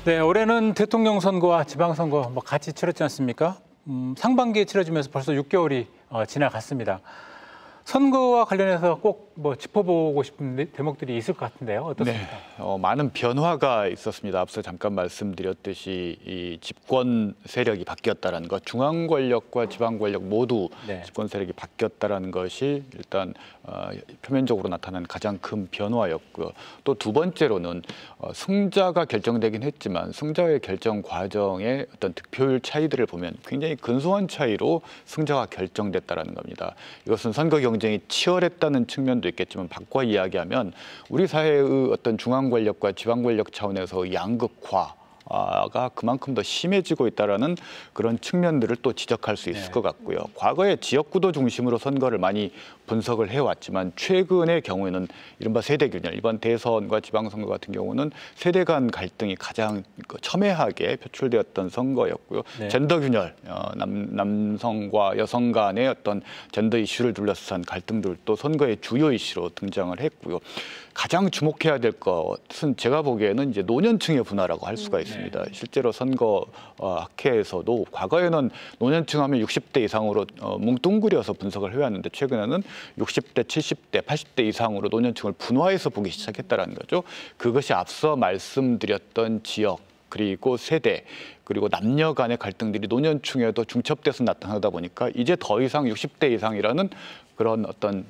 네, 올해는 대통령 선거와 지방선거 같이 치렀지 않습니까? 상반기에 치러지면서 벌써 6개월이 지나갔습니다. 선거와 관련해서 꼭 짚어보고 싶은 대목들이 있을 것 같은데요. 어떻습니까? 네, 많은 변화가 있었습니다. 앞서 잠깐 말씀드렸듯이 이 집권 세력이 바뀌었다는 것, 중앙 권력과 지방 권력 모두 집권 세력이 바뀌었다는 것이 일단 표면적으로 나타난 가장 큰 변화였고요. 또 두 번째로는 승자가 결정되긴 했지만 승자의 결정 과정의 어떤 득표율 차이들을 보면 굉장히 근소한 차이로 승자가 결정됐다는 겁니다. 이것은 선거 경쟁이 치열했다는 측면도 있겠지만 바꿔 이야기하면 우리 사회의 어떤 중앙 권력과 지방 권력 차원에서 양극화가 그만큼 더 심해지고 있다라는 그런 측면들을 또 지적할 수 있을 것 같고요. 과거에 지역구도 중심으로 선거를 많이 분석을 해왔지만 최근의 경우에는 이른바 세대균열, 이번 대선과 지방선거 같은 경우는 세대 간 갈등이 가장 첨예하게 표출되었던 선거였고요. 젠더균열, 남성과 여성 간의 어떤 젠더 이슈를 둘러싼 갈등들도 선거의 주요 이슈로 등장을 했고요. 가장 주목해야 될 것은 제가 보기에는 이제 노년층의 분화라고 할 수가 있습니다. 실제로 선거 학회에서도 과거에는 노년층 하면 60대 이상으로 뭉뚱그려서 분석을 해왔는데 최근에는 60대, 70대, 80대 이상으로 노년층을 분화해서 보기 시작했다는 거죠. 그것이 앞서 말씀드렸던 지역, 그리고 세대, 그리고 남녀 간의 갈등들이 노년층에도 중첩돼서 나타나다 보니까 이제 더 이상 60대 이상이라는 그런 어떤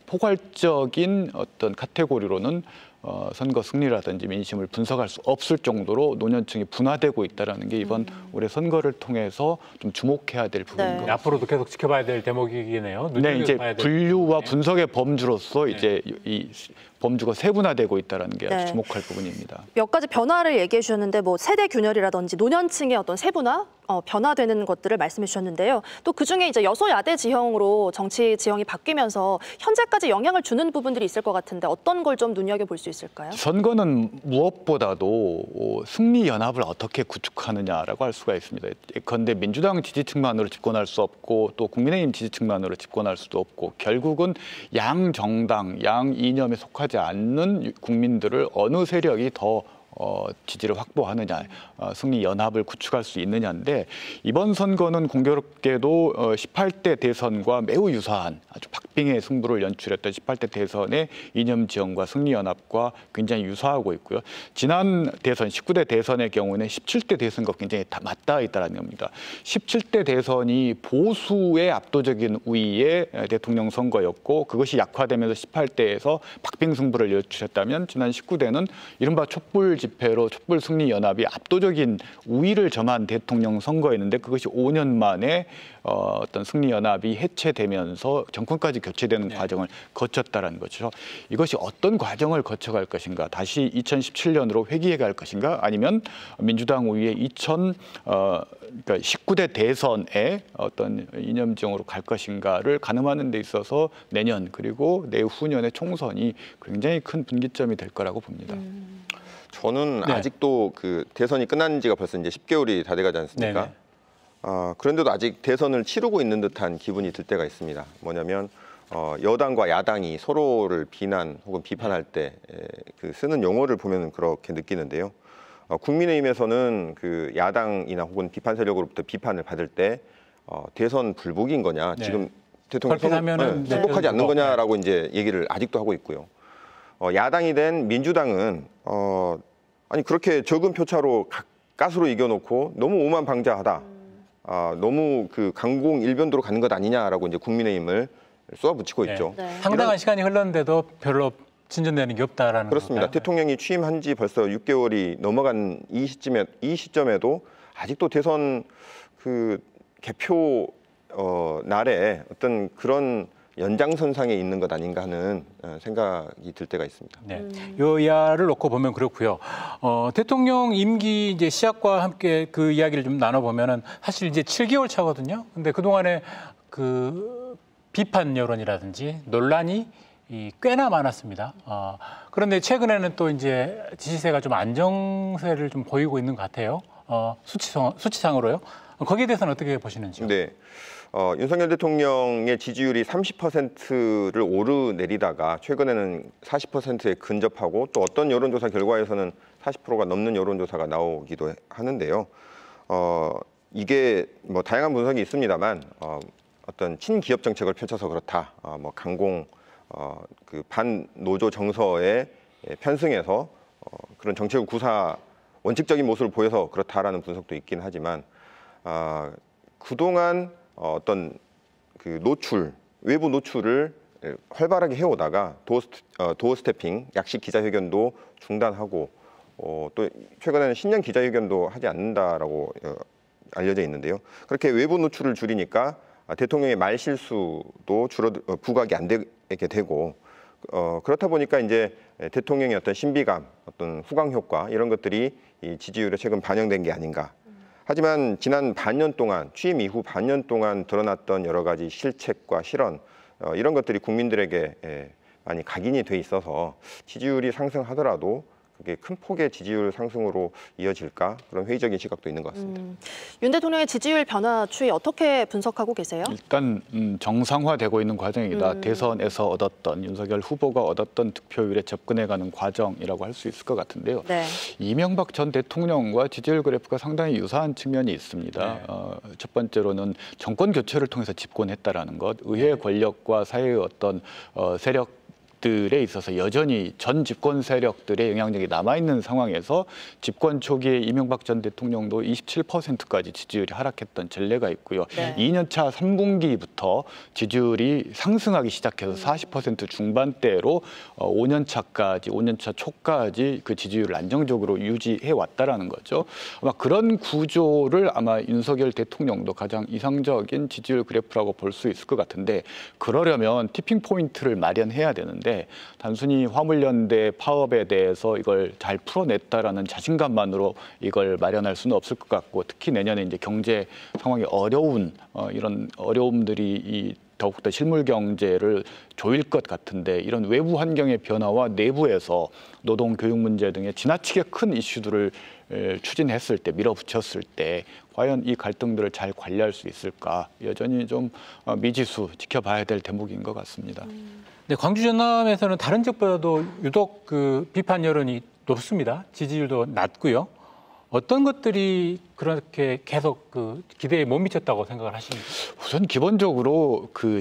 포괄적인 어떤 카테고리로는 선거 승리라든지 민심을 분석할 수 없을 정도로 노년층이 분화되고 있다는 게 이번 올해 선거를 통해서 좀 주목해야 될 부분인 것 같습니다. 앞으로도 계속 지켜봐야 될 대목이네요. 네, 이제 분류와 분석의 범주로서 이제 이 범주가 세분화되고 있다는 게 아주 주목할 부분입니다. 몇 가지 변화를 얘기해 주셨는데 세대 균열이라든지 노년층의 어떤 세분화, 변화되는 것들을 말씀해 주셨는데요. 또 그중에 이제 여소야대 지형으로 정치 지형이 바뀌면서 현재까지 영향을 주는 부분들이 있을 것 같은데 어떤 걸 좀 눈여겨볼 수 있을까요? 선거는 무엇보다도 승리 연합을 어떻게 구축하느냐라고 할 수가 있습니다. 그런데 민주당 지지층만으로 집권할 수 없고 또 국민의힘 지지층만으로 집권할 수도 없고 결국은 양 정당, 양 이념에 속하지 않는 국민들을 어느 세력이 더 지지를 확보하느냐, 승리 연합을 구축할 수 있느냐인데 이번 선거는 공교롭게도 18대 대선과 매우 유사한 아주 박빙의 승부를 연출했던 18대 대선의 이념 지형과 승리 연합과 굉장히 유사하고 있고요. 지난 대선 19대 대선의 경우는 17대 대선과 굉장히 맞닿아 있다는 겁니다. 17대 대선이 보수의 압도적인 우위의 대통령 선거였고 그것이 약화되면서 18대에서 박빙 승부를 연출했다면 지난 19대는 이른바 촛불 집회로 촛불 승리 연합이 압도적인 우위를 점한 대통령 선거였는데 그것이 5년 만에 어떤 승리 연합이 해체되면서 정권까지 교체되는 과정을 거쳤다는 거죠. 이것이 어떤 과정을 거쳐갈 것인가? 다시 2017년으로 회귀해 갈 것인가? 아니면 민주당 우위의 19대 대선에 어떤 이념지형으로 갈 것인가를 가늠하는 데 있어서 내년 그리고 내후년의 총선이 굉장히 큰 분기점이 될 거라고 봅니다. 저는 아직도 그 대선이 끝난 지가 벌써 이제 10개월이 다 돼가지 않습니까? 그런데도 아직 대선을 치르고 있는 듯한 기분이 들 때가 있습니다. 뭐냐면 여당과 야당이 서로를 비난 혹은 비판할 때 그 쓰는 용어를 보면 그렇게 느끼는데요. 국민의힘에서는 그 야당이나 혹은 비판 세력으로부터 비판을 받을 때 대선 불복인 거냐, 지금 대통령 선복하지 않는 거냐라고 이제 얘기를 아직도 하고 있고요. 야당이 된 민주당은 아니 그렇게 적은 표차로 가스로 이겨놓고 너무 오만방자하다, 너무 그 강공 일변도로 가는 것 아니냐라고 이제 국민의힘을 쏘아붙이고 있죠. 상당한 시간이 흘렀는데도 별로 진전되는 게 없다라는 그렇습니다. 건가요? 대통령이 취임한 지 벌써 6개월이 넘어간 이 시점에도 아직도 대선 그 개표 날에 어떤 그런 연장선상에 있는 것 아닌가 하는 생각이 들 때가 있습니다. 여야를 놓고 보면 그렇고요. 대통령 임기 이제 시작과 함께 그 이야기를 좀 나눠보면은 사실 이제 7개월 차거든요. 근데 그동안에 그 비판 여론이라든지 논란이 꽤나 많았습니다. 그런데 최근에는 또 이제 지지세가 좀 안정세를 좀 보이고 있는 것 같아요. 수치상으로요. 거기에 대해서는 어떻게 보시는지요? 네. 윤석열 대통령의 지지율이 30%를 오르내리다가 최근에는 40%에 근접하고 또 어떤 여론조사 결과에서는 40%가 넘는 여론조사가 나오기도 하는데요. 이게 뭐 다양한 분석이 있습니다만 어떤 친기업 정책을 펼쳐서 그렇다. 뭐 강공 그 반노조 정서에 편승해서 그런 정책을 구사 원칙적인 모습을 보여서 그렇다라는 분석도 있긴 하지만 그동안 어떤 그 노출, 외부 노출을 활발하게 해오다가 도어 스태핑, 약식 기자회견도 중단하고 또 최근에는 신년 기자회견도 하지 않는다라고 알려져 있는데요. 그렇게 외부 노출을 줄이니까 대통령의 말 실수도 부각이 안 되게 되고 그렇다 보니까 이제 대통령의 어떤 신비감, 어떤 후광 효과 이런 것들이 이 지지율에 최근 반영된 게 아닌가. 하지만 지난 반년 동안 취임 이후 반년 동안 드러났던 여러 가지 실책과 실언 이런 것들이 국민들에게 많이 각인이 돼 있어서 지지율이 상승하더라도 그게 큰 폭의 지지율 상승으로 이어질까 그런 회의적인 시각도 있는 것 같습니다. 윤 대통령의 지지율 변화 추이 어떻게 분석하고 계세요? 일단 정상화되고 있는 과정이다. 대선에서 얻었던 윤석열 후보가 얻었던 득표율에 접근해가는 과정이라고 할 수 있을 것 같은데요. 네. 이명박 전 대통령과 지지율 그래프가 상당히 유사한 측면이 있습니다. 네. 첫 번째로는 정권 교체를 통해서 집권했다라는 것, 의회 권력과 사회의 어떤 세력들에 있어서 여전히 전 집권 세력들의 영향력이 남아있는 상황에서 집권 초기에 이명박 전 대통령도 27%까지 지지율이 하락했던 전례가 있고요. 네. 2년차 3분기부터 지지율이 상승하기 시작해서 40% 중반대로 5년차 초까지 그 지지율을 안정적으로 유지해 왔다라는 거죠. 아마 그런 구조를 아마 윤석열 대통령도 가장 이상적인 지지율 그래프라고 볼 수 있을 것 같은데 그러려면 티핑 포인트를 마련해야 되는데 단순히 화물연대 파업에 대해서 이걸 잘 풀어냈다라는 자신감만으로 이걸 마련할 수는 없을 것 같고 특히 내년에 이제 경제 상황이 어려운 이런 어려움들이 더욱더 실물 경제를 조일 것 같은데 이런 외부 환경의 변화와 내부에서 노동, 교육 문제 등의 지나치게 큰 이슈들을 추진했을 때, 밀어붙였을 때 과연 이 갈등들을 잘 관리할 수 있을까 여전히 좀 미지수 지켜봐야 될 대목인 것 같습니다. 네, 광주 전남에서는 다른 지역보다도 유독 그 비판 여론이 높습니다. 지지율도 낮고요. 어떤 것들이 그렇게 계속 그 기대에 못 미쳤다고 생각을 하십니까? 우선 기본적으로 그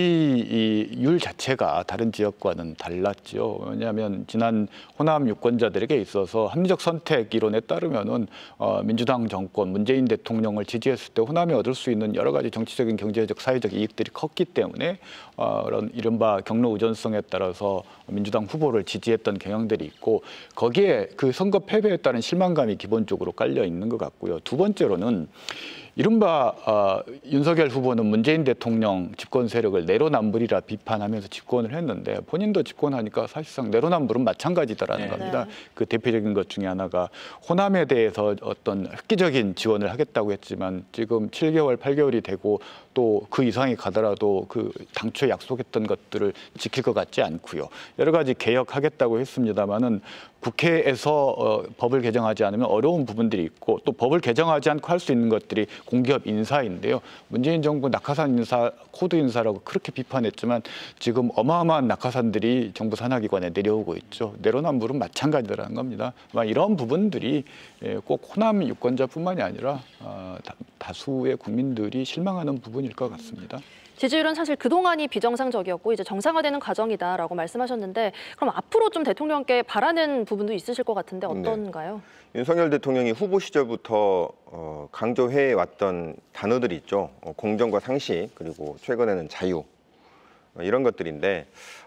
지지율 자체가 다른 지역과는 달랐죠. 왜냐하면 지난 호남 유권자들에게 있어서 합리적 선택 이론에 따르면은 민주당 정권, 문재인 대통령을 지지했을 때 호남이 얻을 수 있는 여러 가지 정치적인, 경제적, 사회적 이익들이 컸기 때문에 그런 이른바 경로 의존성에 따라서 민주당 후보를 지지했던 경향들이 있고 거기에 그 선거 패배에 따른 실망감이 기본적으로 깔려 있는 것 같고요. 두 번째로는 이른바 윤석열 후보는 문재인 대통령 집권 세력을 내로남불이라 비판하면서 집권을 했는데 본인도 집권하니까 사실상 내로남불은 마찬가지다라는 네. 겁니다. 네. 그 대표적인 것 중에 하나가 호남에 대해서 어떤 획기적인 지원을 하겠다고 했지만 지금 7개월, 8개월이 되고 또 그 이상이 가더라도 그 당초에 약속했던 것들을 지킬 것 같지 않고요. 여러 가지 개혁하겠다고 했습니다마는 국회에서 법을 개정하지 않으면 어려운 부분들이 있고 또 법을 개정하지 않고 할 수 있는 것들이 공기업 인사인데요. 문재인 정부 낙하산 인사, 코드 인사라고 그렇게 비판했지만 지금 어마어마한 낙하산들이 정부 산하기관에 내려오고 있죠. 내로남불은 마찬가지라는 겁니다. 이런 부분들이 꼭 호남 유권자뿐만이 아니라 다수의 국민들이 실망하는 부분일 것 같습니다. 지지율은 사실 그동안이 비정상적이었고 이제 정상화되는 과정이다라고 말씀하셨는데 그럼 앞으로 좀 대통령께 바라는 부분도 있으실 것 같은데 어떤가요? 네. 윤석열 대통령이 후보 시절부터 강조해 왔던 단어들이 있죠. 공정과 상식 그리고 최근에는 자유 이런 것들인데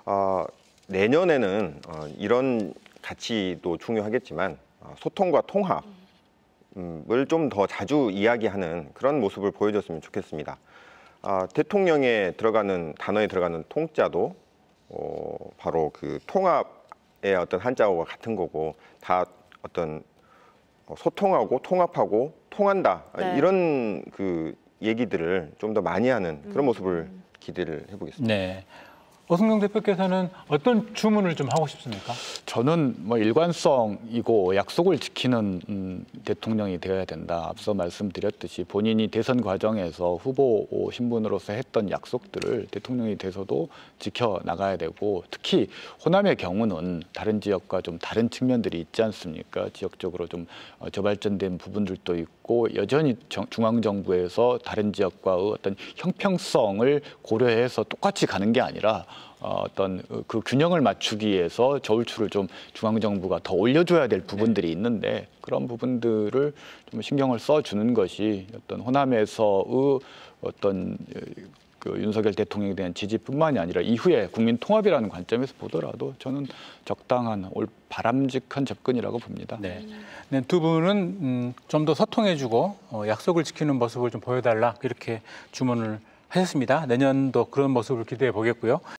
내년에는 이런 가치도 중요하겠지만 소통과 통합을 좀 더 자주 이야기하는 그런 모습을 보여줬으면 좋겠습니다. 대통령에 들어가는 단어에 들어가는 통자도 바로 그 통합의 어떤 한자어와 같은 거고 다 어떤 소통하고 통합하고 통한다 네. 이런 그 얘기들을 좀 더 많이 하는 그런 모습을 기대를 해보겠습니다. 네. 오승용 대표께서는 어떤 주문을 좀 하고 싶습니까? 저는 뭐 일관성이고 약속을 지키는 대통령이 되어야 된다. 앞서 말씀드렸듯이 본인이 대선 과정에서 후보 신분으로서 했던 약속들을 대통령이 돼서도 지켜 나가야 되고, 특히 호남의 경우는 다른 지역과 좀 다른 측면들이 있지 않습니까? 지역적으로 좀 저발전된 부분들도 있고, 여전히 중앙정부에서 다른 지역과의 어떤 형평성을 고려해서 똑같이 가는 게 아니라 어떤 그 균형을 맞추기 위해서 저울추를 좀 중앙정부가 더 올려줘야 될 부분들이 있는데, 그런 부분들을 좀 신경을 써주는 것이 어떤 호남에서의 어떤 그 윤석열 대통령에 대한 지지뿐만이 아니라 이후에 국민 통합이라는 관점에서 보더라도 저는 적당한 바람직한 접근이라고 봅니다. 네. 네, 두 분은 좀 더 소통해주고 약속을 지키는 모습을 좀 보여달라 이렇게 주문을 하셨습니다. 내년도 그런 모습을 기대해 보겠고요.